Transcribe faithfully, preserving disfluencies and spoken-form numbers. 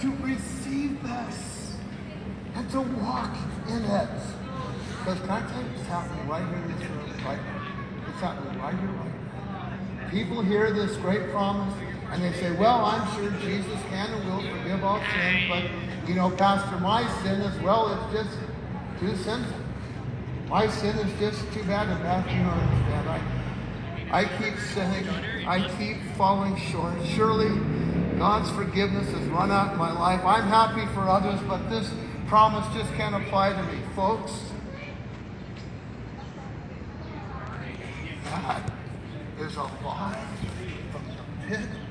to receive this and to walk in it. Because can I tell you, it's happening right here in this room, right now. It's happening right here, right now. People hear this great promise and they say, well, I'm sure Jesus can and will forgive all sins, but, you know, Pastor, my sin as well is just too sinful. My sin is just too bad. And Pastor, you don't understand. I, I keep sinning. I keep falling short. Surely God's forgiveness has run out in my life. I'm happy for others, but this promise just can't apply to me. Folks, that is a lie from the pit